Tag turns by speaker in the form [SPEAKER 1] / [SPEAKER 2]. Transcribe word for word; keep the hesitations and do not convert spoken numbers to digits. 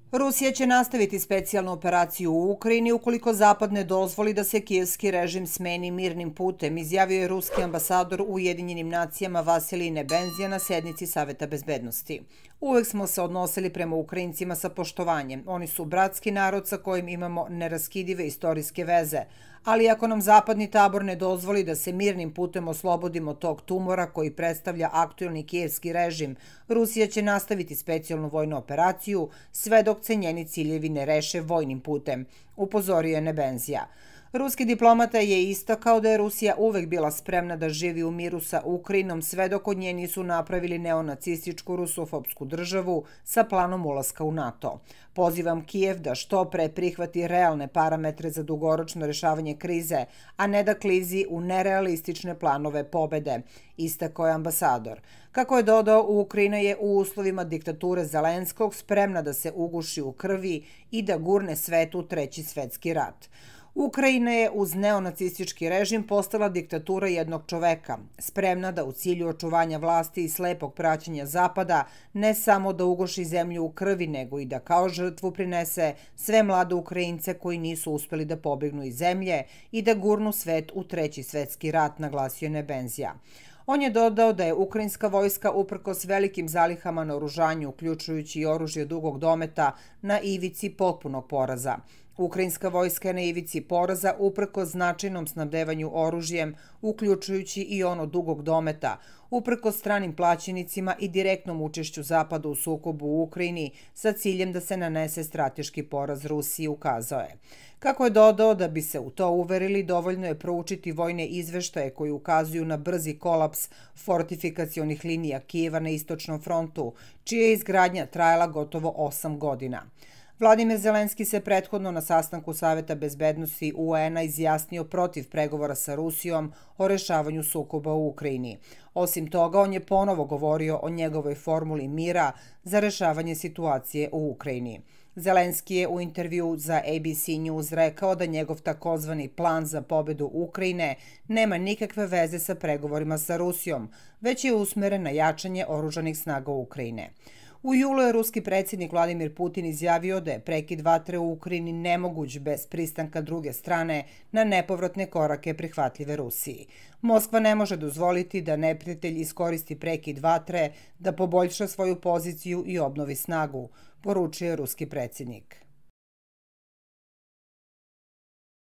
[SPEAKER 1] Rusija će nastaviti specijalnu operaciju u Ukrajini ukoliko Zapad ne dozvoli da se kijevski režim smeni mirnim putem, izjavio je ruski ambasador u Ujedinjenim nacijama Vasilij Nebenzija na sednici Saveta bezbednosti. Uvek smo se odnosili prema Ukrajincima sa poštovanjem. Oni su bratski narod sa kojim imamo neraskidive istorijske veze. Ali ako nam zapadni tabor ne dozvoli da se mirnim putem oslobodimo tog tumora koji predstavlja aktuelni kijevski režim, Rusija će nastaviti specijalnu vojnu operaciju sve dok se njeni ciljevi ne reše vojnim putem, upozorio je Nebenzija. Ruski diplomata je istakao da je Rusija uvek bila spremna da živi u miru sa Ukrajinom sve dok od nje nisu napravili neonacističku rusofopsku državu sa planom ulaska u NATO. Pozivam Kijev da što pre prihvati realne parametre za dugoročno rešavanje krize, a ne da klizi u nerealistične planove pobede, istakao je ambasador. Kako je dodao, Ukrajina je u uslovima diktature Zelenskog spremna da se uguši u krvi i da gurne svetu treći svetski rat. Ukrajina je uz neonacistički režim postala diktatura jednog čoveka, spremna da u cilju očuvanja vlasti i slepog praćenja Zapada ne samo da uguši zemlju u krvi, nego i da kao žrtvu prinese sve mlade Ukrajince koji nisu uspeli da pobegnu iz zemlje i da gurnu svet u treći svetski rat, naglasio je Nebenzija. On je dodao da je ukrajinska vojska uprkos velikim zalihama naoružanja, uključujući i oružje dugog dometa, na ivici potpunog poraza. Ukrajinska vojska je na ivici poraza uprkos značajnom snabdevanju oružjem, uključujući i ono dugog dometa, uprkos stranim plaćenicima i direktnom učešću Zapada u sukobu u Ukrajini sa ciljem da se nanese strateški poraz Rusiji, ukazao je. Kako je dodao, da bi se u to uverili, dovoljno je proučiti vojne izveštaje koji ukazuju na brzi kolaps fortifikacionih linija Kijeva na istočnom frontu, čija je izgradnja trajala gotovo osam godina. Vladimir Zelenski se prethodno na sastanku Saveta bezbednosti U N-a izjasnio protiv pregovora sa Rusijom o rešavanju sukoba u Ukrajini. Osim toga, on je ponovo govorio o njegovoj formuli mira za rešavanje situacije u Ukrajini. Zelenski je u intervju za A B C News rekao da njegov takozvani plan za pobedu Ukrajine nema nikakve veze sa pregovorima sa Rusijom, već je usmeren na jačanje oružanih snaga Ukrajine. U julu je ruski predsjednik Vladimir Putin izjavio da je prekid vatre u Ukrajini nemoguć bez pristanka druge strane na nepovratne korake prihvatljive Rusiji. Moskva ne može dozvoliti da neprijatelj iskoristi prekid vatre da poboljša svoju poziciju i obnovi snagu, poručio je ruski predsjednik.